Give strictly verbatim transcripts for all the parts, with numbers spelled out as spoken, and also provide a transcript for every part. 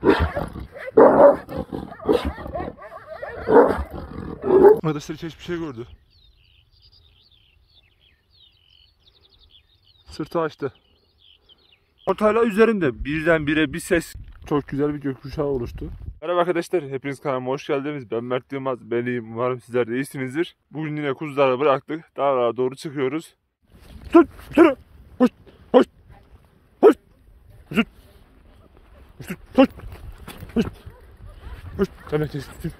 Arkadaşlar hiçbir şey gördü. Sırtı açtı. Ortayla üzerinde birdenbire bir ses. Çok güzel bir gökkuşağı oluştu. Merhaba arkadaşlar, hepiniz kanalıma hoş geldiniz. Ben Mert Yılmaz, ben iyiyim. Umarım sizler de iyisinizdir. Bugün yine kuzuları bıraktık. Dağlara doğru çıkıyoruz. Tut, tut, hoş, hoş, hoş, hoş, hoş, hoş, hoş, hoş, demek istiyorum.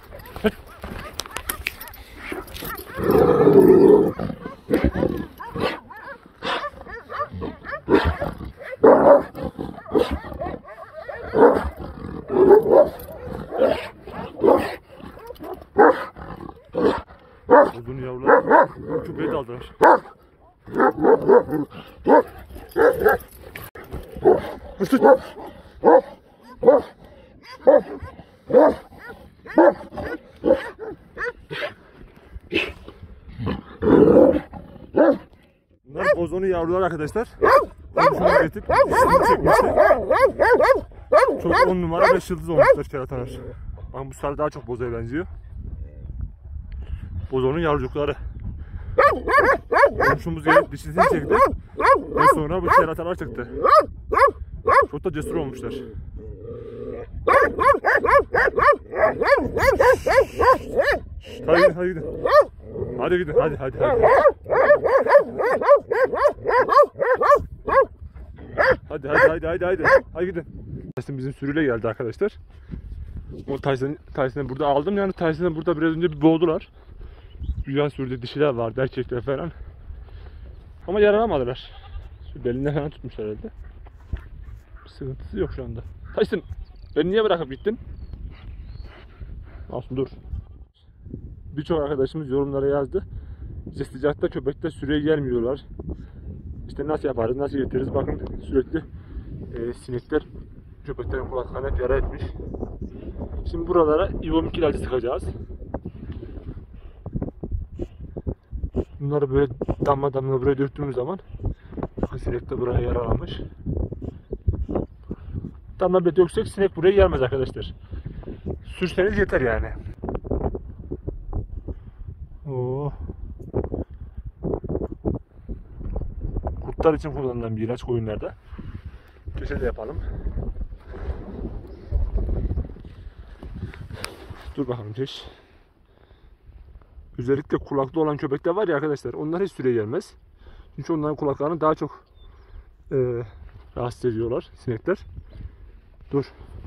Uzun yavrular köpeği daldılar. Bunlar bozonu yavrular arkadaşlar. Komşuna getirip dişini çekmişti. Çok on numara beş yıldız olmuşlar keratalar. Ama bu sarı daha çok bozoya benziyor. Bozonun yavrucukları. Komşumuz gelip dişisini çekti. Ve sonra bu keratalar çıktı. Çok da cesur olmuşlar. Hadi hadi gidin. Hadi gidin hadi hadi hadi. Hadi hadi hadi hadi hadi. Hadi gidin. Tyson bizim sürüyle geldi arkadaşlar. O Tyson'ı Tyson'ı burada aldım, yani Tyson'ı burada biraz önce bir boğdular. Güzel sürüde dişiler vardı, erkekler falan. Ama yaranamadılar. Şu belinden falan tutmuşlar herhalde. Bir sıkıntısı yok şu anda. Tyson, beni niye bırakıp gittin? Olsun, dur. Birçok arkadaşımız yorumlara yazdı. İşte sıcakta köpekler sürüye gelmiyorlar. İşte nasıl yaparız, nasıl getiririz? Bakın sürekli e, sinekler köpeklerin kulaklarına hep yara etmiş. Şimdi buralara ivomik ilacı sıkacağız. Bunları böyle damla damla buraya döktüğümüz zaman sinek de buraya yaralamış. Damla bile döksek sinek buraya gelmez arkadaşlar. Sürseniz yeter yani. Oo. Kurtlar için kullanılan bir ilaç koyunlarda. Köşede yapalım. Dur bakalım Ceş. Özellikle kulaklı olan köpekler var ya arkadaşlar, onlar hiç süre gelmez. Çünkü onların kulaklarını daha çok e, rahatsız ediyorlar sinekler. Dur.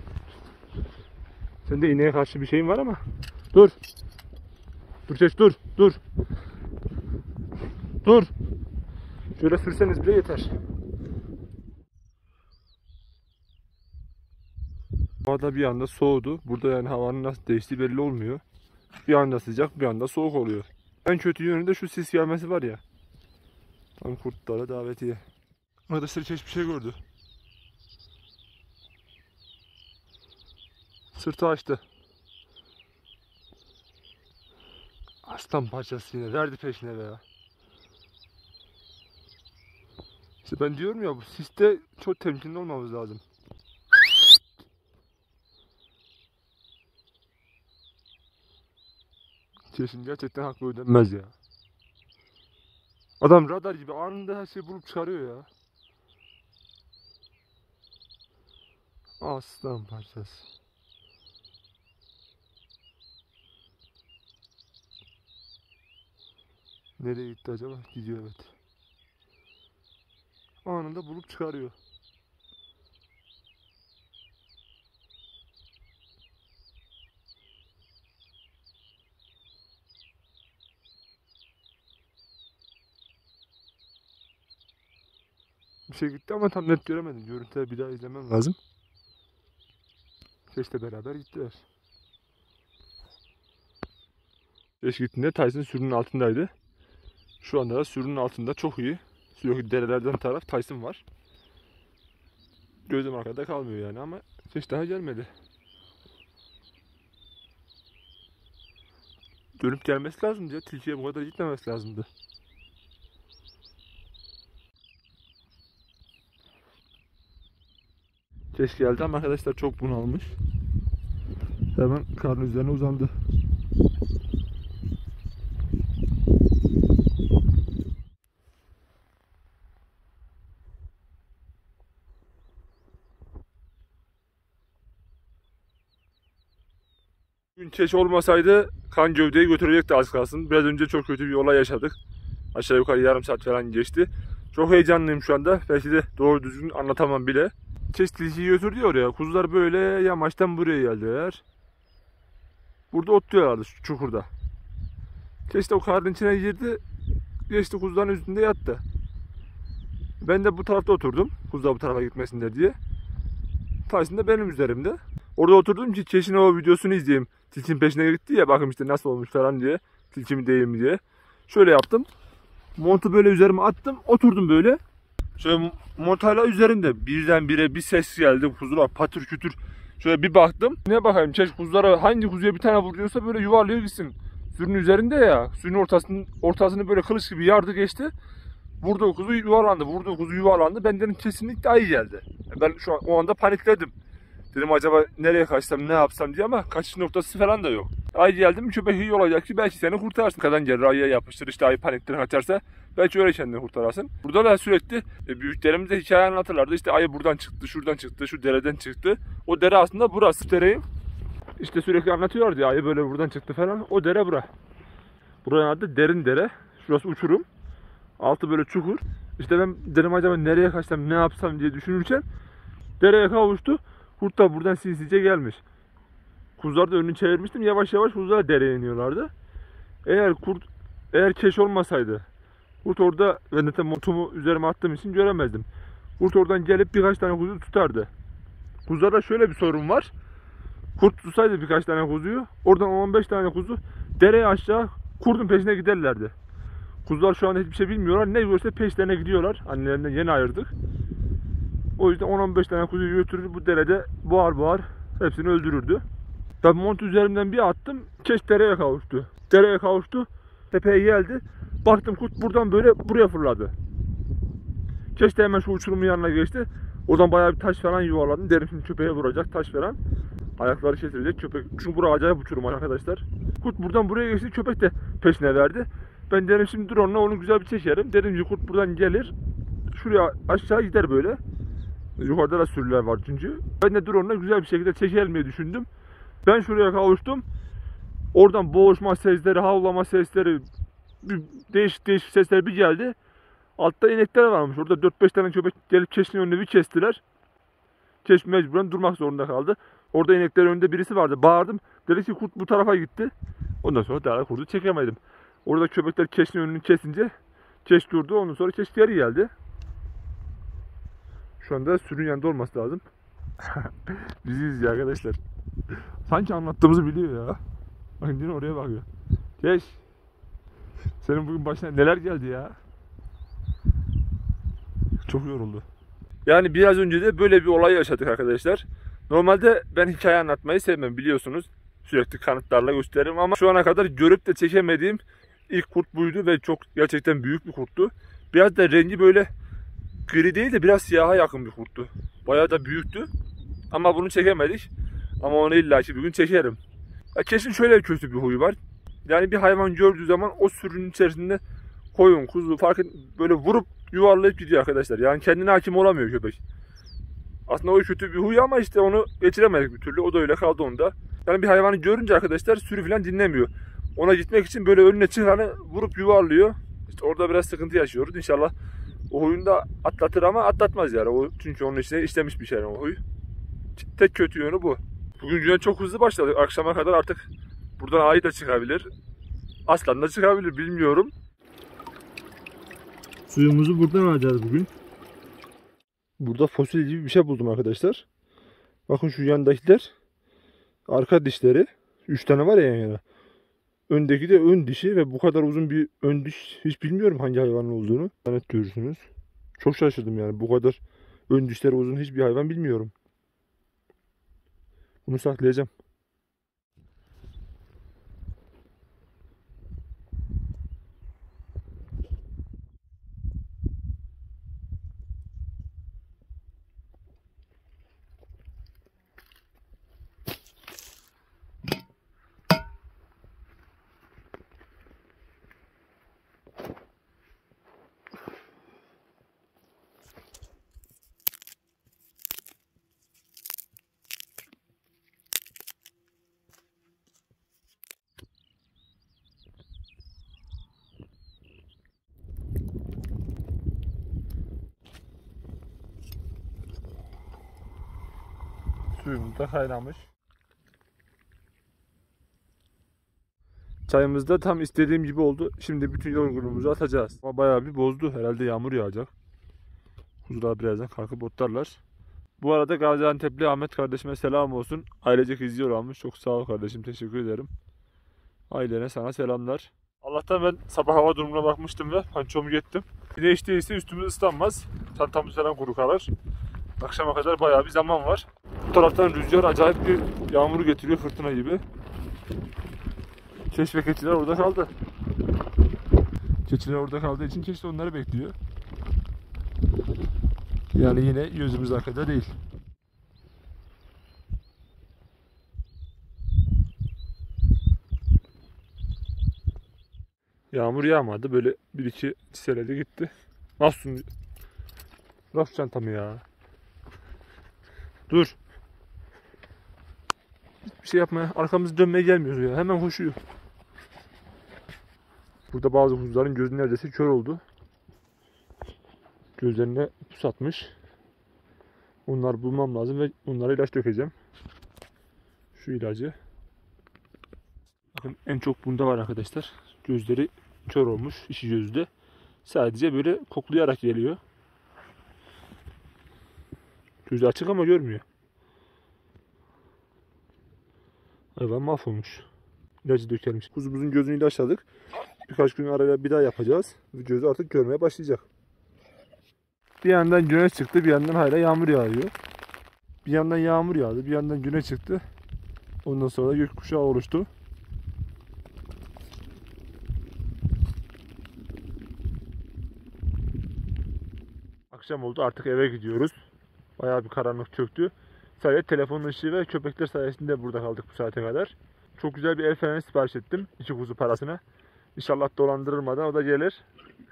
Sende ineğe karşı bir şeyin var ama. Dur. Dur Ceş, dur. Dur. Dur. Şöyle sürseniz bile yeter. Havada bir anda soğudu. Burada yani havanın nasıl değiştiği belli olmuyor. Bir anda sıcak, bir anda soğuk oluyor. En kötü yönü de şu sis gelmesi var ya. Tam kurtlara davetiye. Arkadaşlar hiçbir şey gördü. Sırtı açtı. Aslan parçası yine verdi peşine be ya. İşte ben diyorum ya, bu siste çok temkinli olmamız lazım. Kesin gerçekten haklı ödenmez ya. Adam radar gibi anında her şeyi bulup çıkarıyor ya. Aslan parçası. Nereye gitti acaba? Gidiyor, evet. Anında bulup çıkarıyor. Bir şey gitti ama tam net göremedim. Görüntüleri bir daha izlemem lazım. Keşke beraber gittiler. Keş gittiğinde Tyson sürünün altındaydı. Şu anda da sürünün altında çok iyi. Sürekli derelerden taraf Tyson var. Gözüm arkada kalmıyor yani, ama hiç daha gelmedi. Dönüp gelmesi lazımdı ya. Tilkiye bu kadar gitmemesi lazımdı. Keş geldi ama arkadaşlar çok bunalmış. Hemen karnın üzerine uzandı. Bugün keş olmasaydı kan gövdeyi götürecekti az kalsın. Biraz önce çok kötü bir olay yaşadık. Aşağı yukarı yarım saat falan geçti. Çok heyecanlıyım şu anda. Belki de doğru düzgün anlatamam bile. Keş tilkiyi götürdü oraya. Kuzular böyle yamaçtan buraya geldiler. Burada otluyorlardı şu çukurda. Keş de o karın içine girdi. Geçti kuzuların üstünde yattı. Ben de bu tarafta oturdum. Kuzular bu tarafa gitmesinler diye. Tyson da benim üzerimde. Orada oturdum ki keşin o videosunu izleyeyim. Tilkin peşine gitti ya, bakın işte nasıl olmuş falan diye. Tilki mi değil mi diye. Şöyle yaptım. Montu böyle üzerime attım. Oturdum böyle. Şöyle mont hala üzerimde. Birdenbire bir ses geldi. Kuzular patır kütür. Şöyle bir baktım. Ne bakayım, keş kuzulara hangi kuzuya bir tane vuruyorsa böyle yuvarlıyor gitsin. Sürünün üzerinde ya. Sürünün ortasını, ortasını böyle kılıç gibi yardı geçti. Vurduğu kuzu yuvarlandı. Vurduğu kuzu yuvarlandı. Ben dedim kesinlikle ayı geldi. Ben şu an o anda panikledim. Dedim acaba nereye kaçsam, ne yapsam diye, ama kaçış noktası falan da yok. Ayı geldi mi köpek iyi olacak ki belki seni kurtarsın. Kadın gelir ayıya yapıştır, işte ayı panikten kaçarsa belki öyle kendini kurtararsın. Burada da sürekli e, büyüklerimiz de hikaye anlatırlardı. İşte ayı buradan çıktı, şuradan çıktı, şu dereden çıktı. O dere aslında burası. Dereyi işte sürekli anlatıyorlardı ya, ayı böyle buradan çıktı falan. O dere bura. Buranın adı Derin Dere. Şurası uçurum. Altı böyle çukur. İşte ben dedim acaba nereye kaçsam, ne yapsam diye düşünürken dereye kavuştu. Kurt da buradan sinsice gelmiş. Kuzular da önünü çevirmiştim. Yavaş yavaş kuzular dereye iniyorlardı. Eğer kurt, eğer keş olmasaydı, kurt orada, ben de montumu üzerime attığım için göremezdim. Kurt oradan gelip birkaç tane kuzu tutardı. Kuzularda şöyle bir sorun var. Kurt tutsaydı birkaç tane kuzuyu, oradan on on beş tane kuzu dereye aşağı kurdun peşine giderlerdi. Kuzular şu anda hiçbir şey bilmiyorlar. Ne görse peşlerine gidiyorlar. Annelerinden yeni ayırdık. O yüzden on on beş tane kuzuyu götürür, bu derede boğar boğar hepsini öldürürdü. Ben mont üzerimden bir attım. Keş dereye kavuştu. Dereye kavuştu. Tepeye geldi. Baktım kurt buradan böyle buraya fırladı. Keş de hemen şu uçurumun yanına geçti. Oradan bayağı bir taş falan yuvarladım. Derim şimdi köpeğe vuracak taş falan. Ayakları kesilecek köpek. Çünkü burası acayip uçurum arkadaşlar. Kurt buradan buraya geçti. Köpek de peşine verdi. Ben derim şimdi dur onunla onu güzel bir çekerim. Dedim ki kurt buradan gelir. Şuraya aşağı gider böyle. Yukarıda da sürüler var çünkü. Ben de drone'la güzel bir şekilde çekelim diye düşündüm. Ben şuraya kavuştum. Oradan boğuşma sesleri, havlama sesleri, bir değişik değişik sesler bir geldi. Altta inekler varmış. Orada dört beş tane köpek gelip keşin önüne bir kestiler. Keş mecburen durmak zorunda kaldı. Orada ineklerin önünde birisi vardı. Bağırdım. Dedi ki kurt bu tarafa gitti. Ondan sonra daha kurdu çekemedim. Orada köpekler keşin önünü kesince keş durdu. Ondan sonra keş geri geldi. Şu anda sürünün yanında olması lazım. Bizi izliyor arkadaşlar. Sanki anlattığımızı biliyor ya. Bakın yine oraya bakıyor. Keş. Senin bugün başına neler geldi ya. Çok yoruldu. Yani biraz önce de böyle bir olay yaşadık arkadaşlar. Normalde ben hikaye anlatmayı sevmem, biliyorsunuz. Sürekli kanıtlarla gösteririm ama şu ana kadar görüp de çekemediğim ilk kurt buydu ve çok gerçekten büyük bir kurttu. Biraz da rengi böyle gri değil de biraz siyaha yakın bir kurttu. Bayağı da büyüktü. Ama bunu çekemedik. Ama onu illaki bir gün çekerim. Ya kesin şöyle kötü bir huyu var. Yani bir hayvan gördüğü zaman o sürünün içerisinde koyun, kuzu fark et, böyle vurup yuvarlayıp gidiyor arkadaşlar. Yani kendine hakim olamıyor köpek. Aslında o kötü bir huy ama işte onu geçiremedik bir türlü. O da öyle kaldı onda. Yani bir hayvanı görünce arkadaşlar sürü falan dinlemiyor. Ona gitmek için böyle önüne çıkanı vurup yuvarlıyor. İşte orada biraz sıkıntı yaşıyoruz. İnşallah o huyunu da atlatır ama atlatmaz yani. O, çünkü onun içine işlemiş bir şey o huy. Tek kötü yönü bu. Bugün güne çok hızlı başladık. Akşama kadar artık buradan ayı da çıkabilir. Aslan da çıkabilir, bilmiyorum. Suyumuzu buradan alacağız bugün. Burada fosil gibi bir şey buldum arkadaşlar. Bakın şu yandakiler arka dişleri. üç tane var ya yan yana. Öndeki de ön dişi ve bu kadar uzun bir ön diş hiç bilmiyorum hangi hayvanın olduğunu. Evet, görürsünüz. Çok şaşırdım yani, bu kadar ön dişleri uzun hiçbir hayvan bilmiyorum. Bunu saklayacağım. Suyumuz da kaynamış. Çayımız da tam istediğim gibi oldu. Şimdi bütün yorgunluğumuzu atacağız. Ama bayağı bir bozdu. Herhalde yağmur yağacak. Kuzular birazdan kalkıp otlarlar. Bu arada Gaziantep'li Ahmet kardeşime selam olsun. Ailecek izliyorlarmış. Çok sağ ol kardeşim. Teşekkür ederim. Ailene sana selamlar. Allah'tan ben sabah hava durumuna bakmıştım ve pançomu gittim. Güneş değilse üstümüz ıslanmaz. Çantamız falan kuru kalır. Akşama kadar bayağı bir zaman var. Bu taraftan rüzgar acayip bir yağmur getiriyor, fırtına gibi. Keş ve keçiler orada kaldı. Keçiler orada kaldığı için keş de onları bekliyor. Yani yine gözümüz arkada değil. Yağmur yağmadı. Böyle bir iki çiseledi gitti. Nasıl? Nasıl çantamı ya? Dur. Hiçbir şey yapmaya, arkamızı dönmeye gelmiyor ya. Hemen koşuyor. Burada bazı kuzuların gözü neredeyse kör oldu. Gözlerine pus atmış. Onları bulmam lazım ve onlara ilaç dökeceğim. Şu ilacı. Bakın en çok bunda var arkadaşlar. Gözleri kör olmuş, işi gözde. Sadece böyle koklayarak geliyor. Gözü açık ama görmüyor. Hayvan mahvolmuş. İlacı dökelim. Kuzumuzun gözünü ilaçladık. Birkaç gün arayla bir daha yapacağız. Gözü artık görmeye başlayacak. Bir yandan güneş çıktı, bir yandan hala yağmur yağıyor. Bir yandan yağmur yağdı, bir yandan güneş çıktı. Ondan sonra gökkuşağı oluştu. Akşam oldu, artık eve gidiyoruz. Bayağı bir karanlık çöktü. Sadece telefonun ışığı ve köpekler sayesinde burada kaldık bu saate kadar. Çok güzel bir el feneri sipariş ettim. İki kuzu parasına. İnşallah dolandırılmadan o da gelir.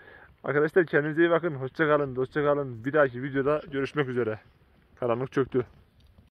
Arkadaşlar kendinize iyi bakın. Hoşça kalın, hoşça kalın. Bir dahaki videoda görüşmek üzere. Karanlık çöktü.